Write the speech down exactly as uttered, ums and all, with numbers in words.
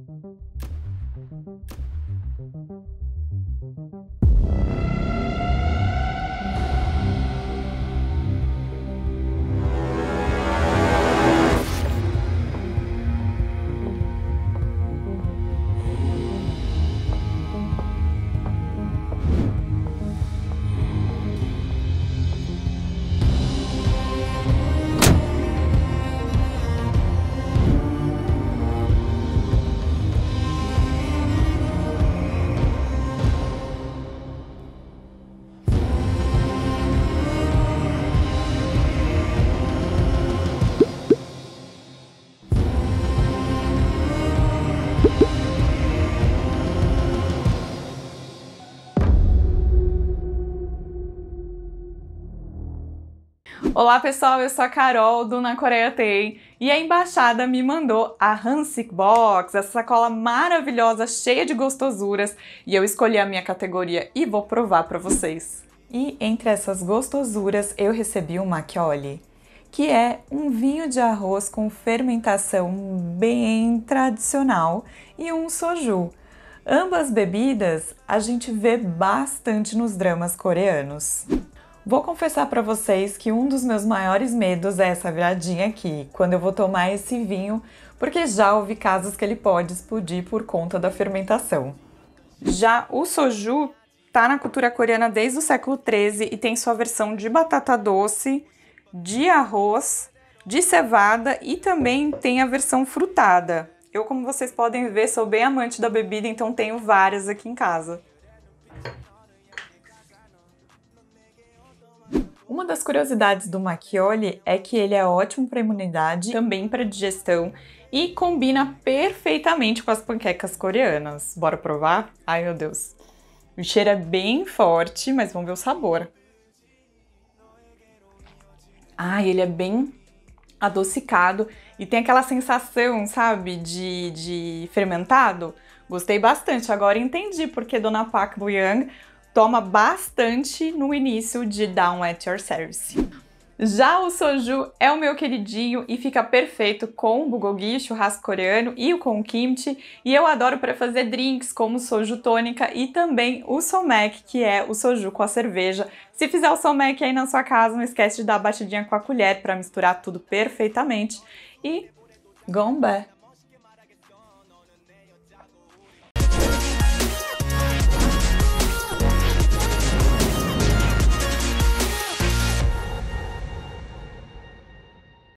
Olá pessoal, eu sou a Carol do Na Coreia Tem e a embaixada me mandou a Hansik Box, essa sacola maravilhosa, cheia de gostosuras, e eu escolhi a minha categoria e vou provar para vocês. E entre essas gostosuras eu recebi um makgeolli, que é um vinho de arroz com fermentação bem tradicional, e um soju. Ambas bebidas a gente vê bastante nos dramas coreanos. Vou confessar para vocês que um dos meus maiores medos é essa viradinha aqui, quando eu vou tomar esse vinho, porque já ouvi casos que ele pode explodir por conta da fermentação. Já o soju tá na cultura coreana desde o século treze e tem sua versão de batata doce, de arroz, de cevada e também tem a versão frutada. Eu, como vocês podem ver, sou bem amante da bebida, então tenho várias aqui em casa. Uma das curiosidades do makgeolli é que ele é ótimo para imunidade, também para digestão e combina perfeitamente com as panquecas coreanas. Bora provar? Ai meu Deus! O cheiro é bem forte, mas vamos ver o sabor. Ai, ele é bem adocicado e tem aquela sensação, sabe, de, de fermentado. Gostei bastante, agora entendi porque Dona Park Bo-young toma bastante no início de Down at Your Service. Já o soju é o meu queridinho e fica perfeito com o bulgogi, churrasco coreano, e com o kimchi, e eu adoro para fazer drinks como soju tônica e também o somek, que é o soju com a cerveja. Se fizer o somek aí na sua casa, não esquece de dar a batidinha com a colher para misturar tudo perfeitamente. E gomba!